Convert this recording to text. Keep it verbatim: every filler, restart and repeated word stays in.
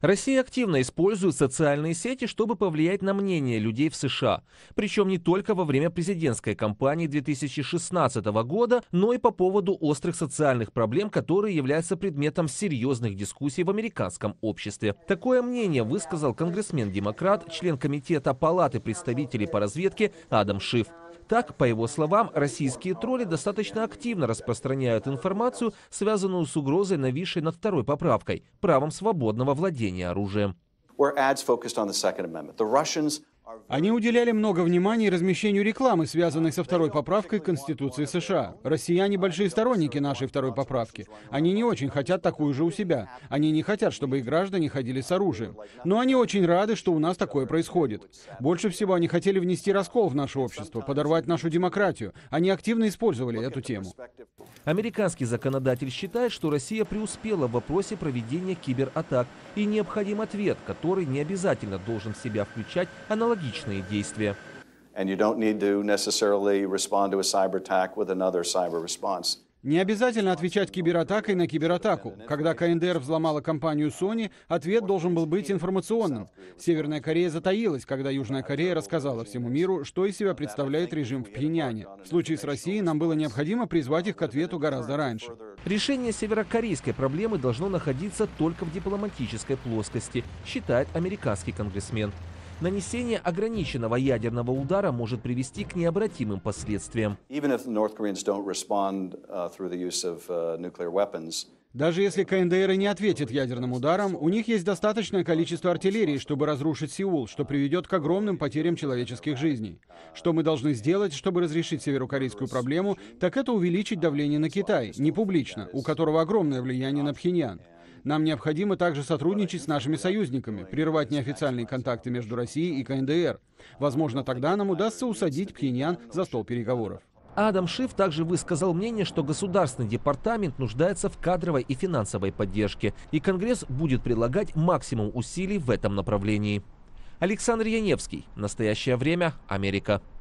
Россия активно использует социальные сети, чтобы повлиять на мнение людей в США. Причем не только во время президентской кампании две тысячи шестнадцатого года, но и по поводу острых социальных проблем, которые являются предметом серьезных дискуссий в американском обществе. Такое мнение высказал конгрессмен-демократ, член комитета Палаты представителей по разведке Адам Шиф. Так, по его словам, российские тролли достаточно активно распространяют информацию, связанную с угрозой, нависшей над второй поправкой – правом свободного владения оружием. Они уделяли много внимания размещению рекламы, связанной со второй поправкой Конституции США. Россияне большие сторонники нашей второй поправки. Они не очень хотят такую же у себя. Они не хотят, чтобы их граждане ходили с оружием. Но они очень рады, что у нас такое происходит. Больше всего они хотели внести раскол в наше общество, подорвать нашу демократию. Они активно использовали эту тему. Американский законодатель считает, что Россия преуспела в вопросе проведения кибератак, и необходим ответ, который не обязательно должен в себя включать аналогичные действия. Не обязательно отвечать кибератакой на кибератаку. Когда КНДР взломала компанию Sony, ответ должен был быть информационным. Северная Корея затаилась, когда Южная Корея рассказала всему миру, что из себя представляет режим в Пхеньяне. В случае с Россией нам было необходимо призвать их к ответу гораздо раньше. Решение северокорейской проблемы должно находиться только в дипломатической плоскости, считает американский конгрессмен. Нанесение ограниченного ядерного удара может привести к необратимым последствиям. Даже если КНДР и не ответит ядерным ударом, у них есть достаточное количество артиллерии, чтобы разрушить Сеул, что приведет к огромным потерям человеческих жизней. Что мы должны сделать, чтобы разрешить северокорейскую проблему, так это увеличить давление на Китай, не публично, у которого огромное влияние на Пхеньян. Нам необходимо также сотрудничать с нашими союзниками, прервать неофициальные контакты между Россией и КНДР. Возможно, тогда нам удастся усадить Пхеньян за стол переговоров. Адам Шиф также высказал мнение, что Государственный департамент нуждается в кадровой и финансовой поддержке, и Конгресс будет прилагать максимум усилий в этом направлении. Александр Яневский. Настоящее время. Америка.